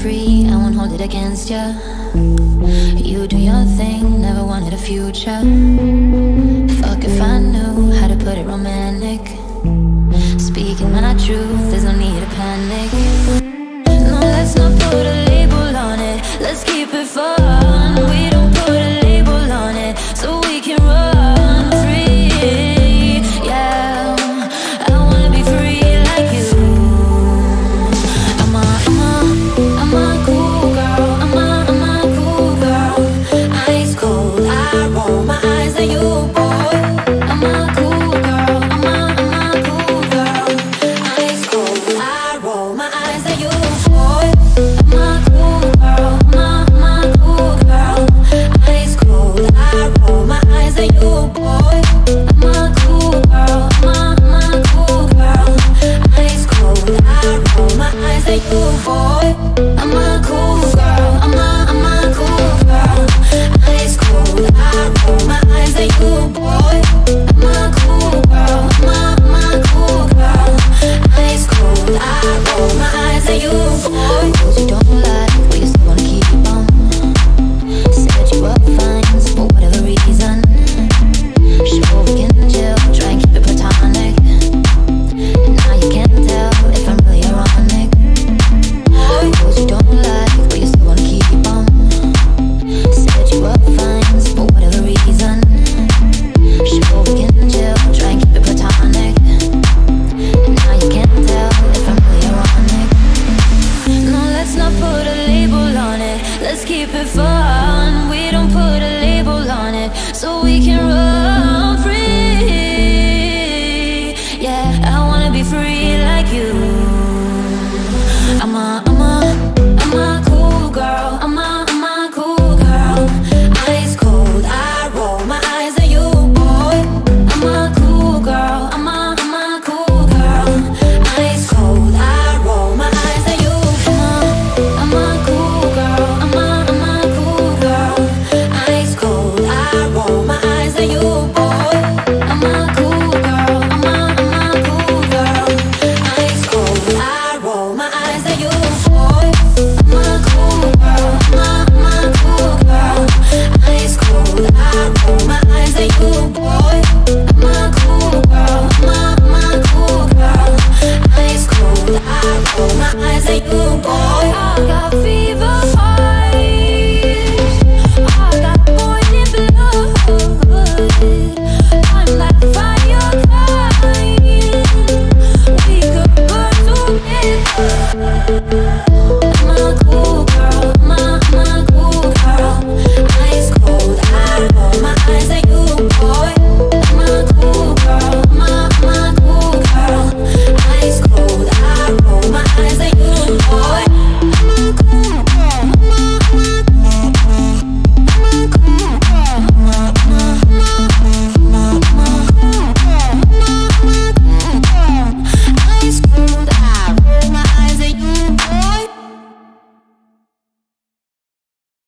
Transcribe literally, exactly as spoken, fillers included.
free, I won't hold it against ya. You do your thing, never wanted a future. Fuck if I knew how to put it romantic. Speaking my truth, there's no need to panic. No, let's not put a label on it. Let's keep it fun. We don't put a label on it, so we can run free. Yeah, I wanna be free like you. I'm a, I'm a, I'm a cool girl. I'm a, I'm a cool girl. Ice cold, I roll my eyes at you, boy. I'm a cool girl. I'm a, I'm a cool girl. Ice cold, I roll my eyes at you, boy. I'm a cool girl. I'm a, I'm a cool girl. Ice cold, I roll my eyes at you, boy. I'm a cool girl. I'm a, I'm a cool girl. Ice cold, I roll my eyes at you, boy. I'm a cool girl. I'm a, I'm a cool girl. Ice cold, I roll my eyes at you, boy. I'm a cool girl. I'm a, I'm a cool girl. Ice cold, I roll my eyes at you, boy. Those you don't like, but you still wanna keep on. Said you were fine, for whatever reason. Sure we can chill, try and keep it platonic. And now you can't tell if I'm really ironic. Those you don't like, but you still wanna keep on. Said you were fine, for whatever reason. Sure we can chill, try and keep it platonic. And now you can't tell if I'm really ironic. No, let's not put a label on it. Let's keep it fun. We don't put a label on it, so we can run free. Yeah, I wanna be free like you. I'm a, I'm a, I'm a cool girl. I'm a, I'm a cool girl. Ice cold, I roll my eyes at you, boy. I'm a cool girl. I'm a, I'm a cool girl. Ice cold, I roll my eyes at you. I'm a, I'm a cool girl. I'm a, I'm a cool girl. Ice cold, I roll my eyes at you, boy. I'm a cool girl. I'm a, I'm a cool girl. Ice cold, I roll my eyes at you, boy. I'm a cool girl. I'm a, I'm a cool girl. Ice cold, I roll my eyes at you, boy. I'm a cool girl. I'm a, I'm a cool girl. Ice cold, I roll my eyes at you, boy. I got fever eyes. I got boiling blood. I'm like fire kind. We could burn together.